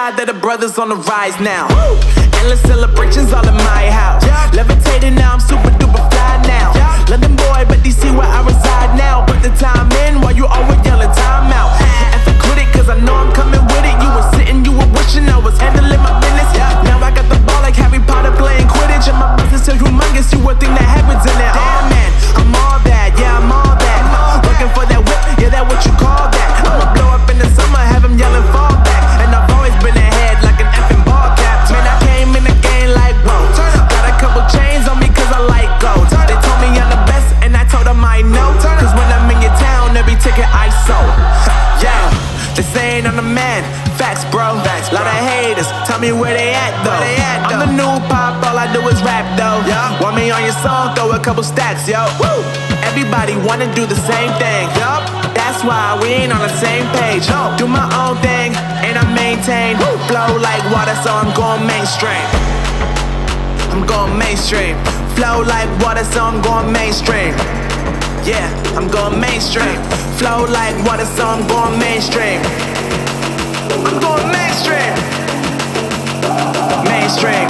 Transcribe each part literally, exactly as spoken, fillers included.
God that the brothers on the rise now. Woo! Endless celebrations all in my house. Yeah. Levitating now, I'm super duper fly now. Yeah. London boy, but D C where I reside now. Put the time in while you always yelling time out. And for quit it, cause I know I'm coming with it. You were sitting, you were wishing I was handling my business. Yeah. Now I got the ball like Harry Potter playing quidditch. And my business so humongous, you would think that happens in there. Oh man, I'm all that, yeah, I'm all that. Looking for that whip, yeah, that what you call that. I'ma blow up in the summer, have them yelling fall back. And I've always been ahead like an effing ball cap. Man, I came in the game like, whoa. Got a couple chains on me cause I like gold. They told me I'm the best and I told them I know. Cause when I'm in your town, every ticket I sold. Yeah, they saying I'm the man. Facts, bro. Facts, bro. Lot of haters, tell me where they at though. They at, though. I'm the new pop, all I do is rap though. Yeah. Want me on your song, throw a couple stacks, yo. Woo. Everybody wanna do the same thing. Yup. That's why we ain't on the same page. No. Do my own thing and I maintain. Woo. Flow like water, so I'm going mainstream. I'm going mainstream. Flow like water, so I'm going mainstream. Yeah, I'm going mainstream. Flow like water, so I'm going mainstream. I'm going mainstream. Mainstream.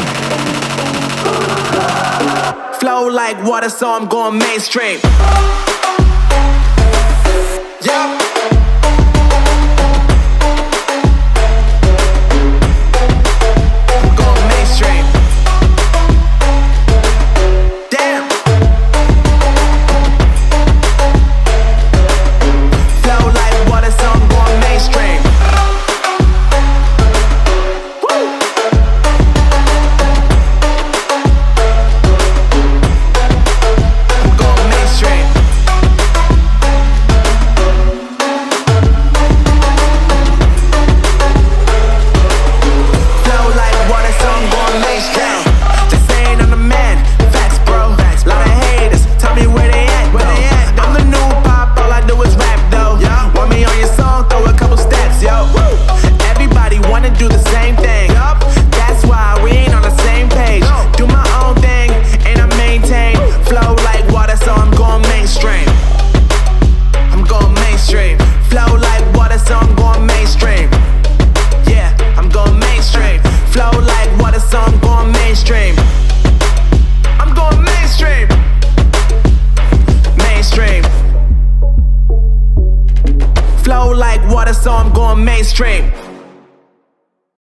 Flow like water, so I'm going mainstream. Yeah. I'm going mainstream. Damn. Flow like water, so I'm going mainstream. Flow like water, so I'm going mainstream.